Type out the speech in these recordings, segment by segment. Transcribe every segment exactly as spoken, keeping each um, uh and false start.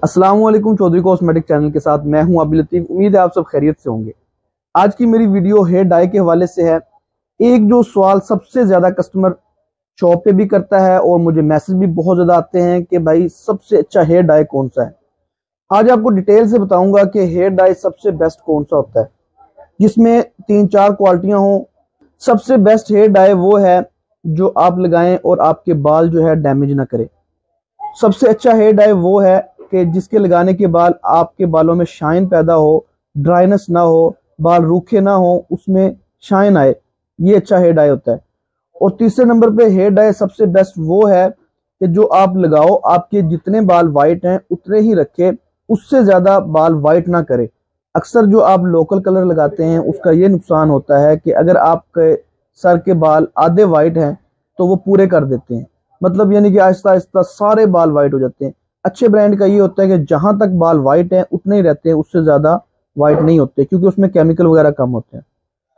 अस्सलाम वालेकुम। Chaudhary cosmetic channel के साथ मैं हूं अब्दुल लतीफ। उम्मीद है आप सब खैरियत से होंगे। आज की मेरी वीडियो हेयर डाई के हवाले से है। एक जो सवाल सबसे ज्यादा कस्टमर शॉप पे भी करता है और मुझे मैसेज भी बहुत ज्यादा आते हैं कि भाई सबसे अच्छा हेयर डाई कौन सा है। आज आपको डिटेल से बताऊंगा कि हेयर डाई सबसे बेस्ट कौन सा होता है, जिसमें तीन चार क्वालिटियां हों। सबसे बेस्ट हेयर डाई वो है जो आप लगाएं और आपके बाल जो है डैमेज ना करे। सबसे अच्छा हेयर डाई वो है कि जिसके लगाने के बाद आपके बालों में शाइन पैदा हो, ड्राइनेस ना हो, बाल रूखे ना हो, उसमें शाइन आए। ये अच्छा हेयर डाई होता है। और तीसरे नंबर पे हेयर डाई सबसे बेस्ट वो है कि जो आप लगाओ, आपके जितने बाल वाइट हैं उतने ही रखे, उससे ज्यादा बाल वाइट ना करे। अक्सर जो आप लोकल कलर लगाते हैं उसका ये नुकसान होता है कि अगर आपके सर के बाल आधे वाइट हैं तो वो पूरे कर देते हैं, मतलब यानी कि आहिस्ता आहिस्ता सारे बाल वाइट हो जाते हैं। अच्छे ब्रांड का ये होता है कि जहां तक बाल वाइट हैं उतने ही रहते हैं, उससे ज्यादा वाइट नहीं होते, क्योंकि उसमें केमिकल वगैरह कम होते हैं।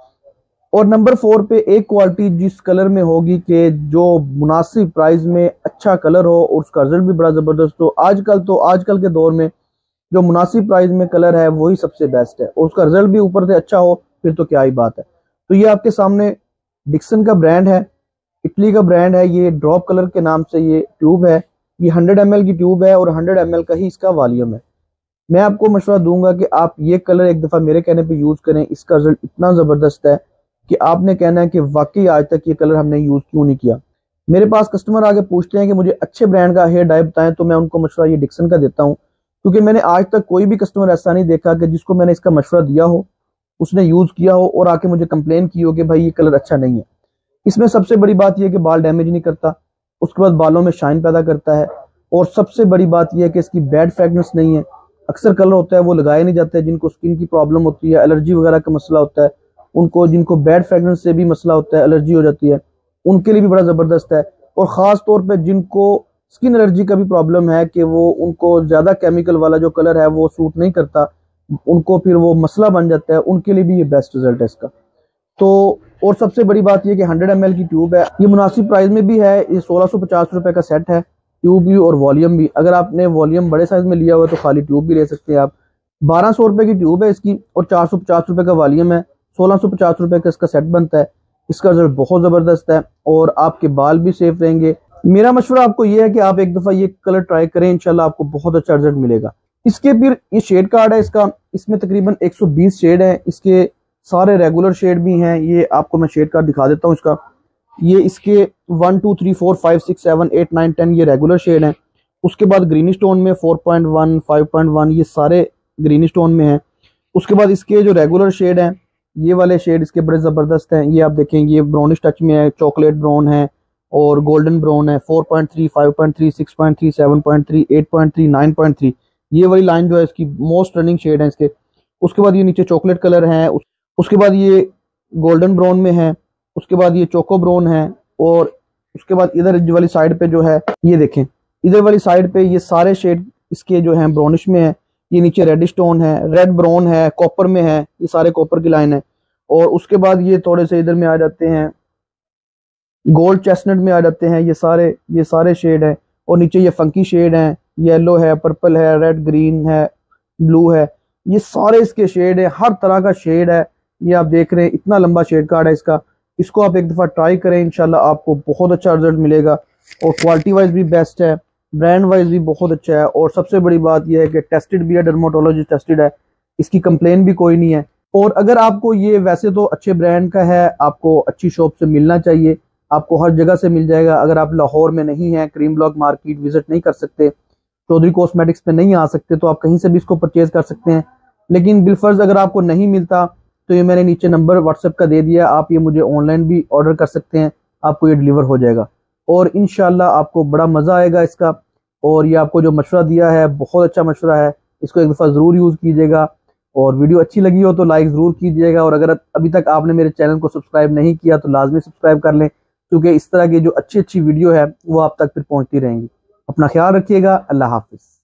और नंबर फोर पे एक क्वालिटी जिस कलर में होगी कि जो मुनासिब प्राइस में अच्छा कलर हो और उसका रिजल्ट भी बड़ा जबरदस्त हो। आजकल तो आजकल के दौर में जो मुनासिब प्राइस में कलर है वही सबसे बेस्ट है, और उसका रिजल्ट भी ऊपर से अच्छा हो, फिर तो क्या ही बात है। तो ये आपके सामने डिक्सन का ब्रांड है, इटली का ब्रांड है। ये ड्रॉप कलर के नाम से ये ट्यूब है। ये हंड्रेड एम एल की ट्यूब है और हंड्रेड एम एल का ही इसका वॉल्यूम है। मैं आपको मशवरा दूंगा कि आप ये कलर एक दफा मेरे कहने पे यूज करें। इसका रिजल्ट इतना जबरदस्त है कि आपने कहना है कि वाकई आज तक ये कलर हमने यूज क्यों नहीं किया। मेरे पास कस्टमर आके पूछते हैं कि मुझे अच्छे ब्रांड का हेयर डाई बताएं, तो मैं उनको मशवरा ये डिक्सन का देता हूँ, क्योंकि मैंने आज तक कोई भी कस्टमर ऐसा नहीं देखा कि जिसको मैंने इसका मशवरा दिया हो, उसने यूज किया हो और आके मुझे कंप्लेन की हो कि भाई ये कलर अच्छा नहीं है। इसमें सबसे बड़ी बात यह है कि बाल डैमेज नहीं करता, उसके बाद बालों में शाइन पैदा करता है, और सबसे बड़ी बात यह है कि इसकी बैड फ्रेगनेंस नहीं है। अक्सर कलर होता है वो लगाए नहीं जाते, जिनको स्किन की प्रॉब्लम होती है, एलर्जी वगैरह का मसला होता है, उनको जिनको बैड फ्रेगनेंस से भी मसला होता है, एलर्जी हो जाती है, उनके लिए भी बड़ा जबरदस्त है। और खास तौर पर जिनको स्किन एलर्जी का भी प्रॉब्लम है कि वो उनको ज्यादा केमिकल वाला जो कलर है वो सूट नहीं करता, उनको फिर वो मसला बन जाता है, उनके लिए भी ये बेस्ट रिजल्ट है इसका। तो और सबसे बड़ी बात यह कि हंड्रेड एम एल की ट्यूब है। ये मुनासिब प्राइस में भी है। ये सोलह सौ पचास रुपए का सेट है, ट्यूब भी और वॉल्यूम भी। अगर आपने वॉल्यूम बड़े साइज में लिया हुआ है तो खाली ट्यूब भी ले सकते हैं आप। बारह सौ रुपए की ट्यूब है इसकी और चार सौ पचास रुपए का वॉल्यूम है। सोलह सौ पचास रुपए का इसका सेट बनता है। इसका रिजल्ट बहुत जबरदस्त है और आपके बाल भी सेफ रहेंगे। मेरा मशवरा आपको यह है कि आप एक दफा ये कलर ट्राई करें, इंशाल्लाह आपको बहुत अच्छा रिजल्ट मिलेगा। इसके फिर ये शेड कार्ड है इसका, इसमें तकरीबन एक सौ बीस शेड है। इसके सारे रेगुलर शेड भी हैं। ये आपको मैं शेड कार्ड दिखा देता हूँ इसका। ये इसके one two three four five six seven eight nine ten ये रेगुलर शेड हैं। उसके बाद ग्रीन स्टोन में four point one five point one ये सारे ग्रीन स्टोन में हैं। उसके बाद इसके जो रेगुलर शेड हैं, ये वाले शेड इसके बड़े ज़बरदस्त हैं। ये आप देखें, ये ब्राउनिश टच में है, चॉकलेट ब्राउन है और गोल्डन ब्राउन है। Four point three five point three six point three seven point three eight point three nine point three ये वाली लाइन जो है इसकी मोस्ट रनिंग शेड है इसके। उसके बाद ये नीचे चॉकलेट कलर है। उसके बाद ये गोल्डन ब्राउन में है। उसके बाद ये चोको ब्राउन है। और उसके बाद इधर वाली साइड पे जो है, ये देखें इधर वाली साइड पे ये सारे शेड इसके जो हैं ब्राउनिश में है। ये नीचे रेड स्टोन है, रेड ब्राउन है, कॉपर में है, ये सारे कॉपर की लाइन है। और उसके बाद ये थोड़े से इधर में आ जाते हैं, गोल्ड चेस्टनट में आ जाते हैं। ये सारे ये सारे शेड है। और नीचे ये फंकी शेड है, येलो है, पर्पल है, रेड, ग्रीन है, ब्लू है। ये सारे इसके शेड है, हर तरह का शेड है। ये आप देख रहे हैं, इतना लंबा शेड कार्ड है इसका। इसको आप एक दफा ट्राई करें, इंशाल्लाह आपको बहुत अच्छा रिजल्ट मिलेगा। और क्वालिटी वाइज भी बेस्ट है, ब्रांड वाइज भी बहुत अच्छा है। और सबसे बड़ी बात यह है कि टेस्टेड भी है, डर्माटोलॉजिस्ट टेस्टेड है, इसकी कंप्लेन भी कोई नहीं है। और अगर आपको ये वैसे तो अच्छे ब्रांड का है, आपको अच्छी शॉप से मिलना चाहिए, आपको हर जगह से मिल जाएगा। अगर आप लाहौर में नहीं है, क्रीम ब्लॉक मार्केट विजिट नहीं कर सकते, चौधरी कॉस्मेटिक्स पे नहीं आ सकते, तो आप कहीं से भी इसको परचेज कर सकते हैं। लेकिन बिलफर्ज अगर आपको नहीं मिलता तो ये मैंने नीचे नंबर व्हाट्सएप का दे दिया, आप ये मुझे ऑनलाइन भी ऑर्डर कर सकते हैं, आपको ये डिलीवर हो जाएगा। और इंशाल्लाह आपको बड़ा मज़ा आएगा इसका। और ये आपको जो मशवरा दिया है बहुत अच्छा मशवरा है, इसको एक दफ़ा ज़रूर यूज़ कीजिएगा। और वीडियो अच्छी लगी हो तो लाइक ज़रूर कीजिएगा। और अगर अभी तक आपने मेरे चैनल को सब्सक्राइब नहीं किया तो लाजमी सब्सक्राइब कर लें, क्योंकि इस तरह की जो अच्छी अच्छी वीडियो है वो आप तक फिर पहुँचती रहेंगी। अपना ख्याल रखिएगा। अल्लाह हाफिज़।